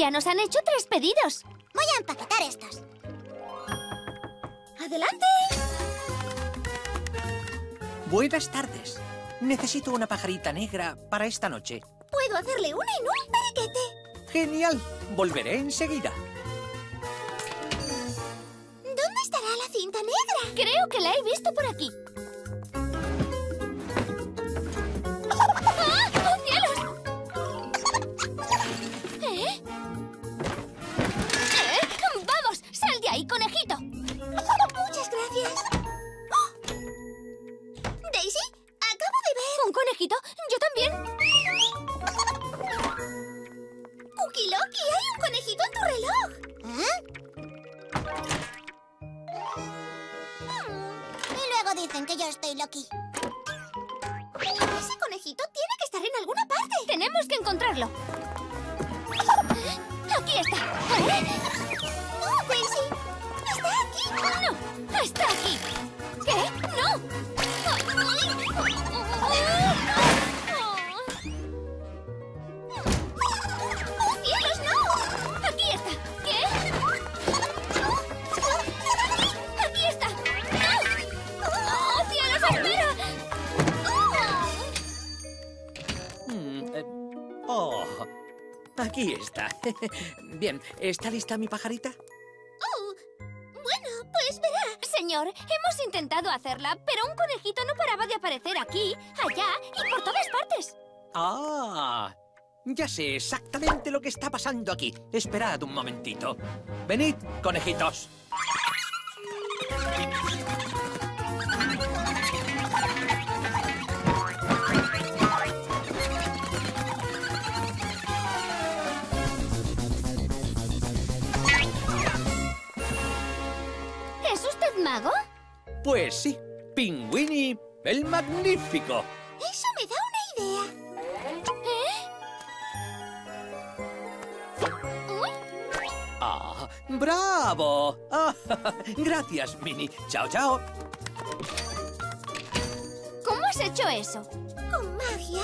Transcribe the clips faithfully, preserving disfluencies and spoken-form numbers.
Ya nos han hecho tres pedidos. Voy a empaquetar estos. ¡Adelante! Buenas tardes. Necesito una pajarita negra para esta noche. Puedo hacerle una en un periquete. ¡Genial! Volveré enseguida. ¿Dónde estará la cinta negra? Creo que la he visto por aquí. ¡Ahí, conejito! Muchas gracias. ¡Oh! Daisy, acabo de ver... ¿Un conejito? ¡Yo también! Cookie Loki, hay un conejito en tu reloj. ¿Eh? Hmm. Y luego dicen que yo estoy Loki. Ese conejito tiene que estar en alguna parte. Tenemos que encontrarlo. ¡Aquí está! ¿Eh? ¡No, Daisy! ¡Está aquí! ¡No! ¡Está aquí! ¿Qué? ¡No! ¡Oh, cielos, no! ¡Aquí está! ¿Qué? ¡Aquí está! ¡No! ¡Oh, cielos, espera! Mm, eh, oh, aquí está. Bien, ¿está lista mi pajarita? Oh, bueno, pues verá. Señor, hemos intentado hacerla, pero un conejito no paraba de aparecer aquí, allá y por todas partes. ¡Ah! Ya sé exactamente lo que está pasando aquí. Esperad un momentito. Venid, conejitos. ¿Es usted mago? Pues sí, Pinguini el Magnífico. Eso me da una idea. ¿Eh? ¿Uy? ¡Ah! ¡Bravo! Ah, gracias, Minnie. Chao, chao. ¿Cómo has hecho eso? ¿Con magia?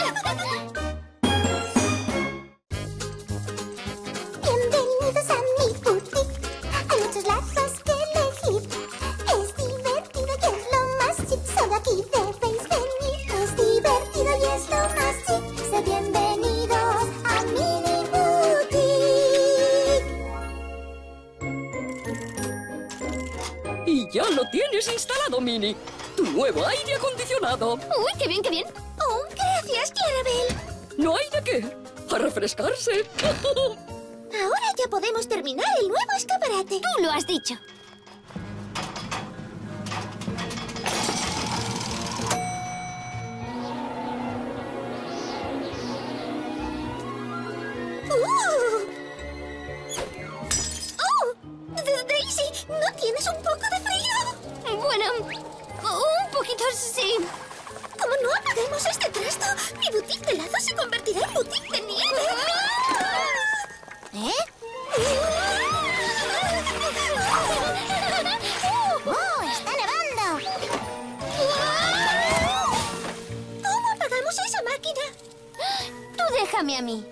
Bienvenidos a mi boutique. Hay muchos lazos que elegir. Es divertido y es lo más chic. Solo aquí debéis venir. Es divertido y es lo más chic. Sed bienvenidos a Mini Boutique. Y ya lo tienes instalado, Minnie. Tu nuevo aire acondicionado. ¡Uy, qué bien, qué bien! Oh, gracias, Clarabel. No hay de qué. A refrescarse. Ahora ya podemos terminar el nuevo escaparate. Tú lo has dicho. Uh. ¡Oh! D- Daisy, ¿no tienes un poco de frío? Bueno, un poquito sí. Como no apaguemos este trasto, mi boutique de lazo se convertirá en boutique de nieve. ¿Eh? ¡Oh, está nevando! ¿Cómo apagamos esa máquina? Tú déjame a mí.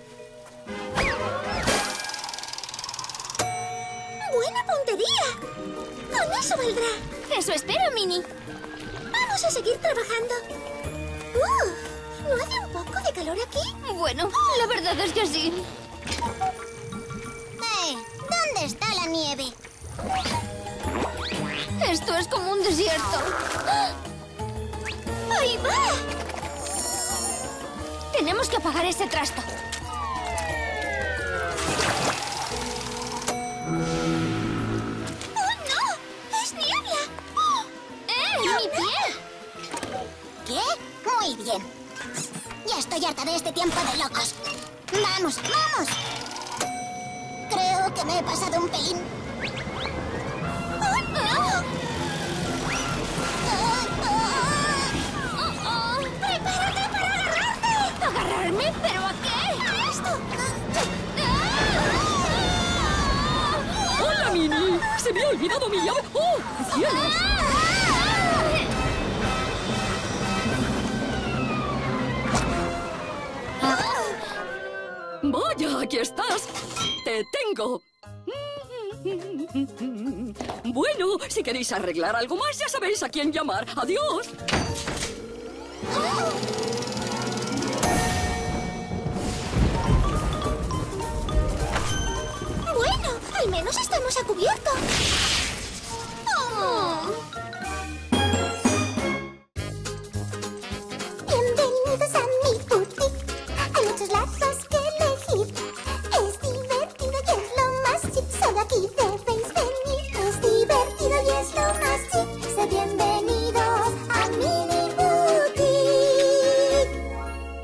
¡Buena puntería! Con eso valdrá. Eso espero, Minnie. Vamos a seguir trabajando. Uh, ¿No hace un poco de calor aquí? Bueno, la verdad es que sí. Eh, ¿dónde está la nieve? Esto es como un desierto. ¡Ahí va! Tenemos que apagar ese trasto. ¡Oh, no! ¡Es niebla! ¡Oh! ¡Eh, mi pie! ¿Qué? Muy bien. Ya estoy harta de este tiempo de locos. ¡Vamos, vamos! Creo que me he pasado un pelín. ¡Oh, no! Oh, oh. ¡Prepárate para agarrarte! ¿Agarrarme? ¿Pero a qué? ¡A esto! ¡Hola, Minnie! ¡Se me ha olvidado mi llave! ¡Oh, cielos! Vaya, aquí estás. ¡Te tengo! Bueno, si queréis arreglar algo más, ya sabéis a quién llamar. ¡Adiós! Bueno, al menos estamos a cubierto. Oh. Bienvenidos a mi boutique. Hay muchos lazos que elegir. Es divertido y es lo más chic. Solo aquí debéis venir. Es divertido y es lo más chic. Sed bienvenidos a Mini Boutique.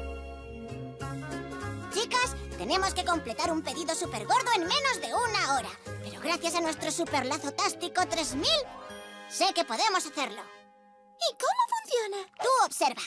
Chicas, tenemos que completar un pedido súper gordo en menos de una hora. Pero gracias a nuestro super lazo tástico tres mil, sé que podemos hacerlo. ¿Y cómo funciona? Tú observa.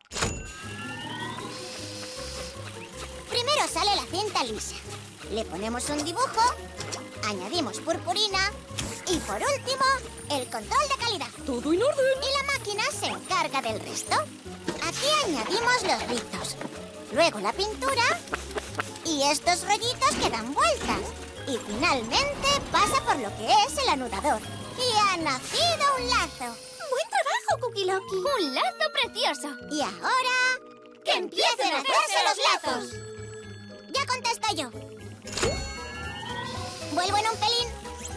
Primero sale la cinta lisa. Le ponemos un dibujo, añadimos purpurina y por último, el control de calidad. Todo en orden. Y la máquina se encarga del resto. Aquí añadimos los rizos, luego la pintura y estos rollitos que dan vueltas. Y finalmente pasa por lo que es el anudador. Y ha nacido un lazo. ¡Buen trabajo, Cookie Loki! ¡Un lazo precioso! Y ahora, ¡que empiecen a hacerse los lazos! Ya contesto yo. Vuelvo en un pelín.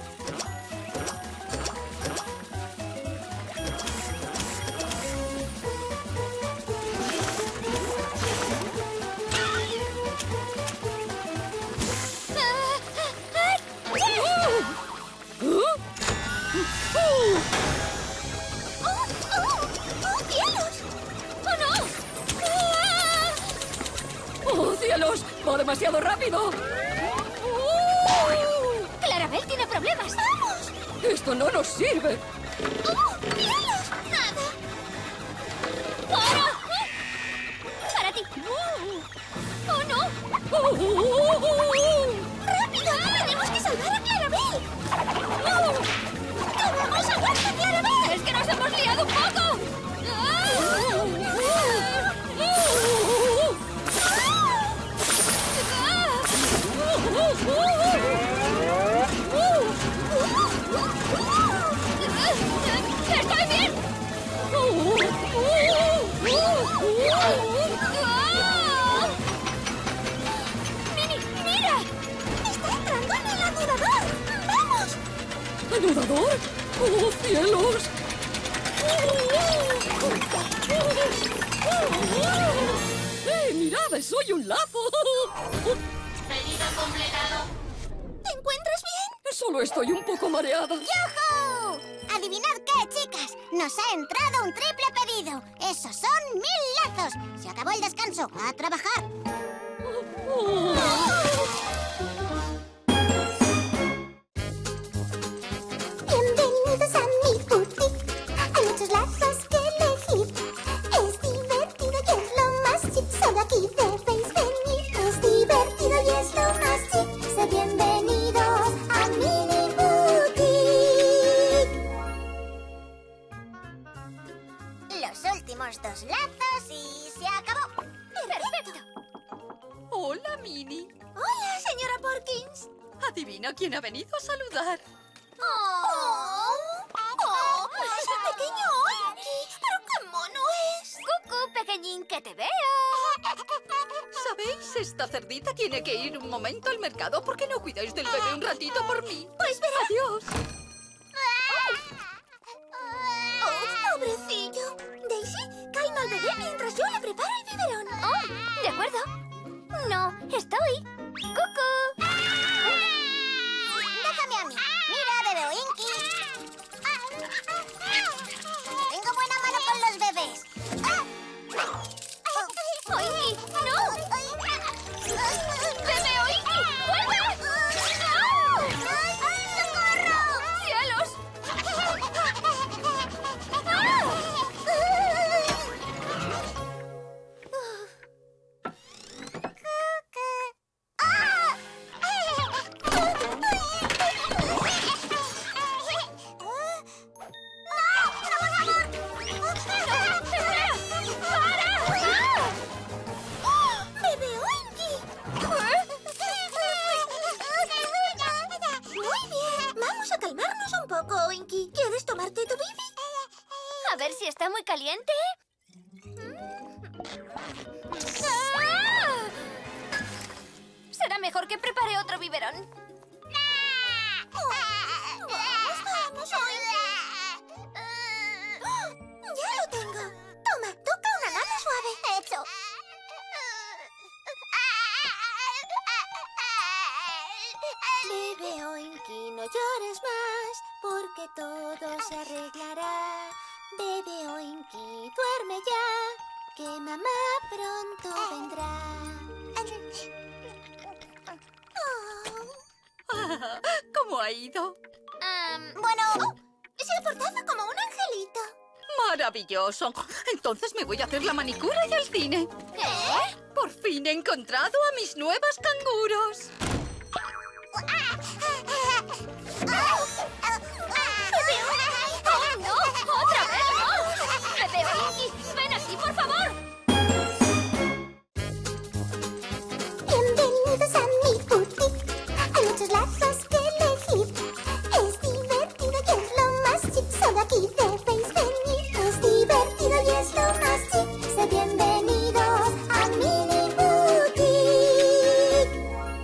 ¡Oh, cielos! ¡Va demasiado rápido! ¡Clarabel tiene problemas! ¡Vamos! ¡Esto no nos sirve! ¡Oh, cielos! ¡Nada! ¡Para! ¡Para ti! ¡Oh, no! ¡Rápido! ¡Tenemos que salvar a Clarabel! ¡Debemos salvar a Clarabel! ¡Es que nos hemos liado un poco! ¡Estoy bien! ¡Mini, mira! ¡Está entrando en el anudador! ¡Vamos! ¿Anudador? ¡Oh, cielos! ¡Eh, mirad! ¡Soy un lazo! Pedido completado. ¿Te encuentras bien? Solo estoy un poco mareada. ¡Yujú! ¡Adivinad qué, chicas! ¡Nos ha entrado un triple pedido! ¡Esos son mil lazos! ¡Se acabó el descanso! ¡A trabajar! Bienvenidos a mi boutique. Hay muchos lazos que elegir. Es divertido y es lo más chic. Solo aquí debéis venir. Es divertido y es lo más chic. Sed bienvenidos a Mini Boutique. Los últimos dos lazos y se acabó. ¡Perfecto! Hola, Minnie. Hola, señora Porkins. Adivina quién ha venido a saludar. ¡Oh! ¡Oh! ¡Ese pequeño Oinky! ¡Pero qué mono es! ¡Cucú, pequeñín, que te veo! ¿Sabéis? Esta cerdita tiene que ir un momento al mercado. ¿Por qué no cuidáis del bebé un ratito por mí? Pues verá. Adiós. ¡Oh, pobrecillo! Daisy, calma al bebé mientras yo le preparo el biberón. ¡Oh! ¿De acuerdo? No, estoy. ¡Cucú! Déjame a mí. Mira, bebé Oinky. Tengo buena mano con los bebés. ¡Oinky! ¡No! ¡Bebé Oinky! ¡Vuelve! ¡Socorro! ¡Cielos! ¡Ah! ver si está muy caliente. ¡Ah! Será mejor que prepare otro biberón. Vamos, vamos, ya lo tengo. Toma, toca una lana suave. Hecho. Bebe, Oinky, no llores más, porque todo se arreglará. Bebe, Oinky, duerme ya, que mamá pronto vendrá. Ah, ¿cómo ha ido? Um, Bueno, se ha portado como un angelito. Maravilloso. Entonces me voy a hacer la manicura y al cine. ¿Qué? Por fin he encontrado a mis nuevas canguros. ¡Oh, no! ¡Otra vez no! ¡Bebé Oinky, ven aquí, por favor! Bienvenidos a mi boutique. Hay muchos lazos que elegir. Es divertido y es lo más chic. Solo aquí debéis venir. Es divertido y es lo más chic. Sed bienvenidos a Mini Boutique.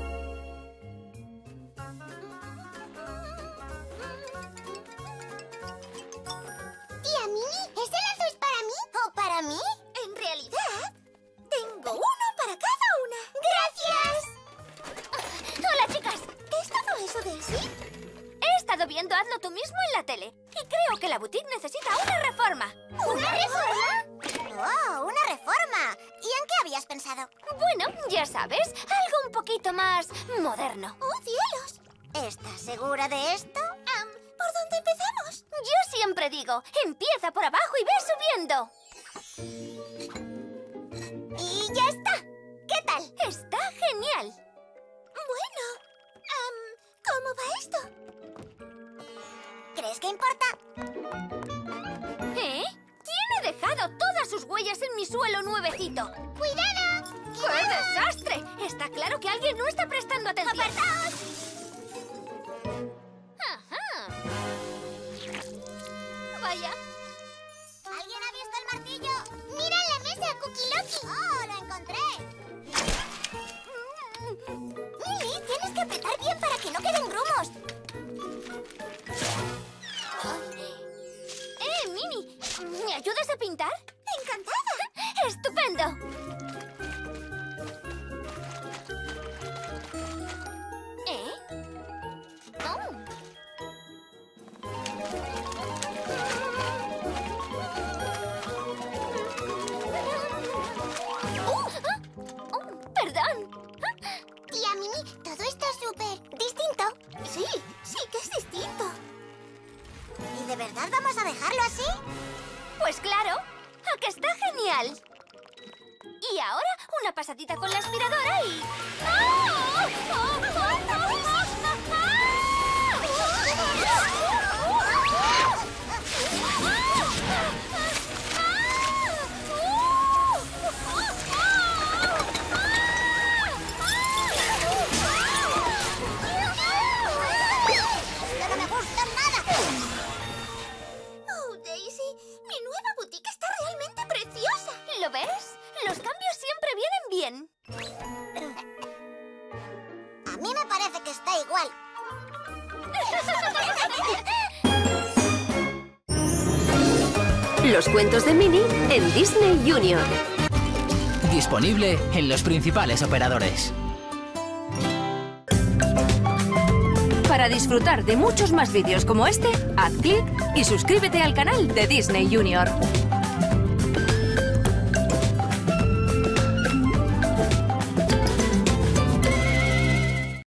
Tía Mini, ¿ese lazo es para mí o para mí? En realidad, tengo uno para cada una. ¡Gracias! ¡Hola, chicas! ¿Qué es todo eso, Daisy? He estado viendo Hazlo tú mismo en la tele y creo que la boutique necesita una reforma. ¿Una reforma? ¡Oh, una reforma! ¿Y en qué habías pensado? Bueno, ya sabes, algo un poquito más moderno. ¡Oh, cielos! ¿Estás segura de esto? Am, ¿por dónde empezamos? Yo siempre digo, empieza por abajo y ve subiendo. Y ya está. ¿Qué tal? Está genial. Bueno, am, ¿cómo va esto? ¿Crees que importa? ¿Eh? ¿Quién ha dejado todas sus huellas en mi suelo nuevecito? ¡Cuidado! ¡Qué desastre! Está claro que alguien no está prestando atención. ¡Apartaos! Ajá. Vaya. ¿Alguien ha visto el martillo? ¡Mira en la mesa, Cookie Loki! ¡Oh, lo encontré! Lily, tienes que apretar bien para que no queden grumos. ¡Eh, Mini! ¿Me ayudas a pintar? ¡Encantada! ¡Estupendo! ¿Eh? Oh. Oh, ah, oh, perdón. Tía Mini, todo está súper distinto. Sí, sí que es distinto. ¿Y de verdad vamos a dejarlo así? Pues claro, ¿a que está genial? Y ahora una pasadita con la aspiradora y... ¡Oh! ¡Oh! ¡Oh! ¡Oh! ¡Esto no me gusta nada! Oh, Daisy, mi nueva boutique está realmente preciosa. ¿Lo ves? Los cambios siempre vienen bien. A mí me parece que está igual. Los cuentos de Minnie en Disney Junior. Disponible en los principales operadores. Para disfrutar de muchos más vídeos como este, haz clic y suscríbete al canal de Disney Junior.